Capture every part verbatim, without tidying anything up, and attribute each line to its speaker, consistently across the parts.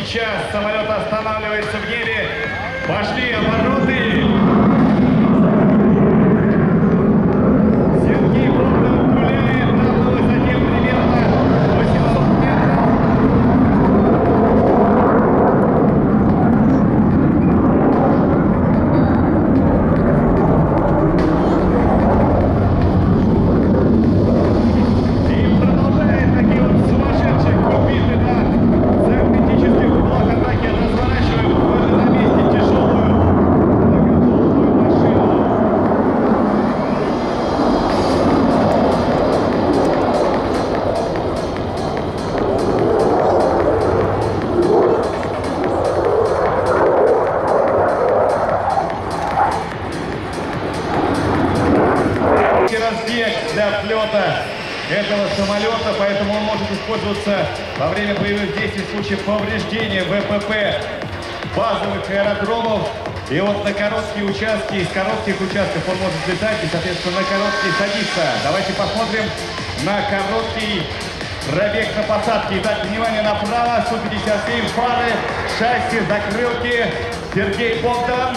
Speaker 1: Сейчас самолет останавливается в небе. Пошли обороты. Сергей Богдан гуляет на высоте примерно восемьсот метров. И продолжает такие вот сумасшедшие кубиты на загнетических углах атаки, разворачивая буквально на месте тяжелую многотонную машину. Разбег для взлета этого самолета, поэтому он может использоваться во время боевых действий в случае повреждения ВПП базовых аэродромов. И вот на короткие участки, из коротких участков он может летать и, соответственно, на короткие садиться. Давайте посмотрим на короткий пробег на посадке. Итак, внимание направо, Су пятьдесят семь, фары, шасси, закрылки. Сергей Богдан.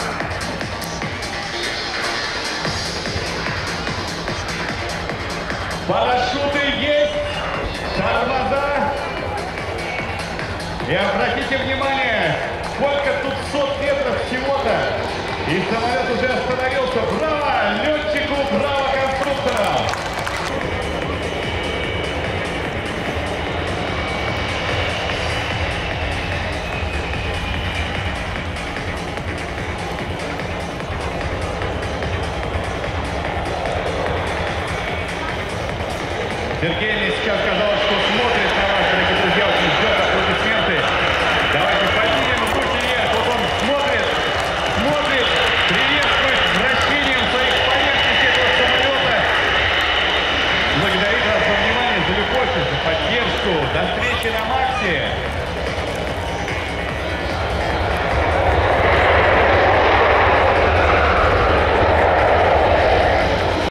Speaker 1: Парашюты есть, тормоза. И обратите внимание, сколько тут сот метров всего-то. И самолет уже остановился. Браво летчику, браво конструкторам. Сергей мне сейчас сказал, что смотрит на вас, дорогие друзья, очень ждет аплодисменты. Давайте поднимем руки вверх. Вот он смотрит, смотрит, приветствует вращением своих поверхностей этого самолета. Благодарит вас за внимание, за любовь, за поддержку. До встречи на Максе.